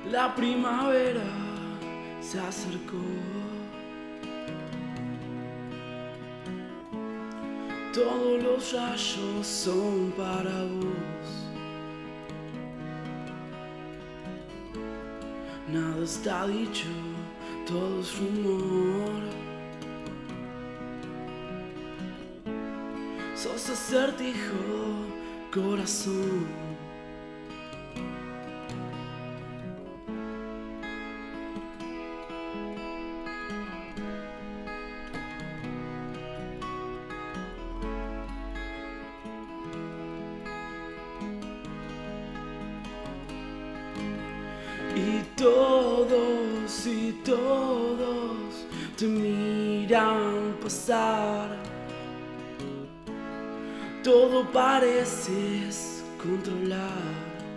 La primavera se acercó. Todos los rayos son para vos. Nada está dicho, todo es rumor. Sos acertijo, corazón. Y todos te miran pasar. Todo pareces controlar.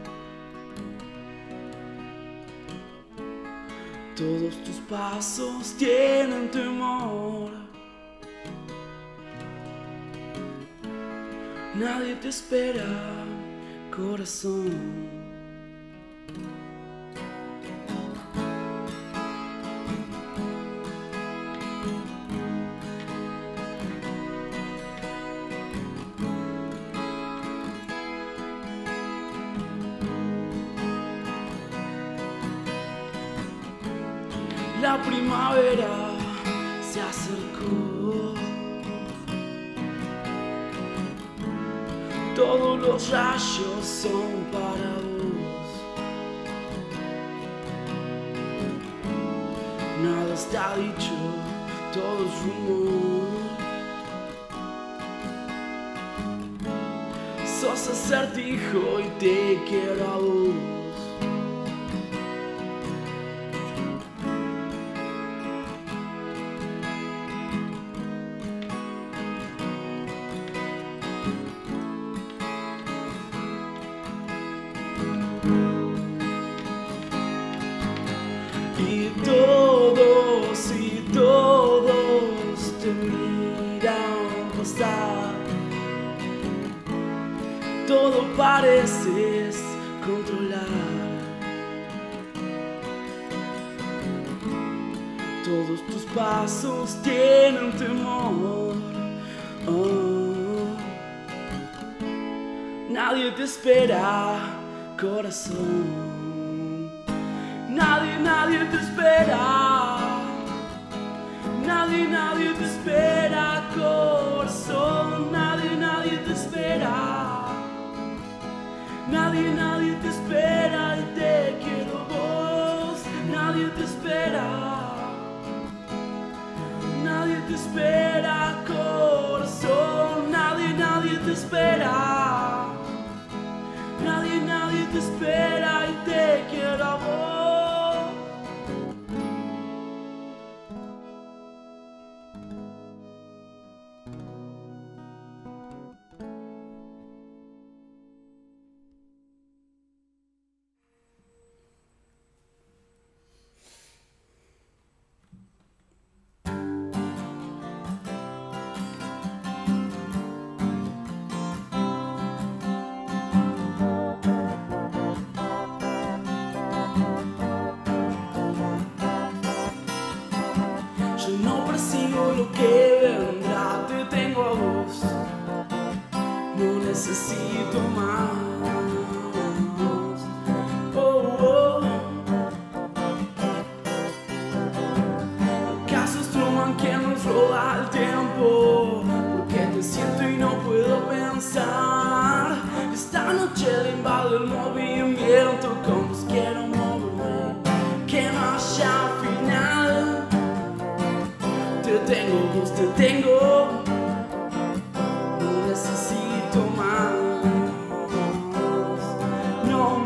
Todos tus pasos tienen temor. Nadie te espera, corazón. La primavera se acercó. Todos los rayos son para vos. Nada está dicho, todo es rumor. Sos acertijo y te quiero a vos. Y todos te miran pasar. Todo pareces controlar. Todos tus pasos tienen temor. Oh. Nadie te espera, corazón. Nadie te espera. Nadie te espera, corazón. Nadie te espera. Nadie te espera y te quiero vos. Nadie te espera. Nadie te espera, corazón. Nadie te espera. Nadie te espera y te quiero a vos. Yo no persigo lo que vendrá, te tengo a vos. No necesito más. Oh, oh. ¿Acaso es Truman quien nos roba el tiempo? Porque te siento y no puedo pensar. Esta noche le invado el movimiento, como quiero moverme, que no haya final. Te tengo, vos te tengo. No necesito más. No.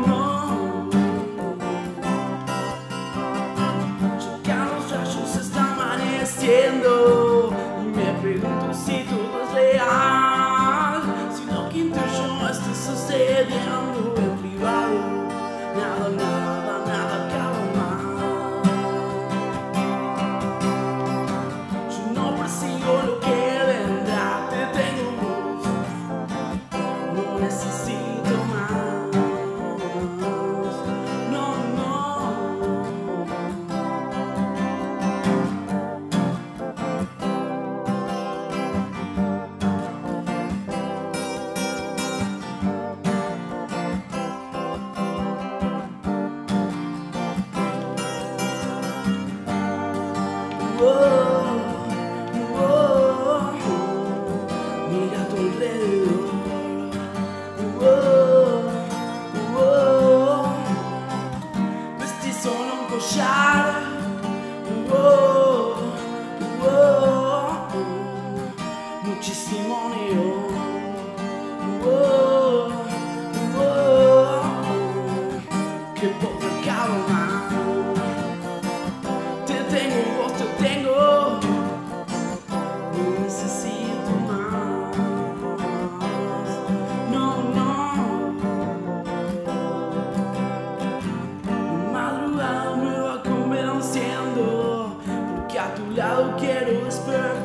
Ya los rayos están amaneciendo y me pregunto si todo es real. Si lo que intuyo está sucediendo en privado, nada acaba mal. Yo no persigo lo insomnio. Oh, oh, oh, que poco acabo más. Te tengo, vos te tengo. No necesito más. No, no. Mi madrugada me va convenciendo, porque a tu lado quiero despertar.